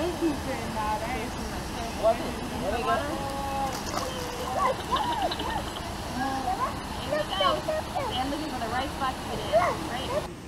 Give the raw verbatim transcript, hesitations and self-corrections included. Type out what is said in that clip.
What is it? There we go. Here we go. And looking for the right spot to get in. Right.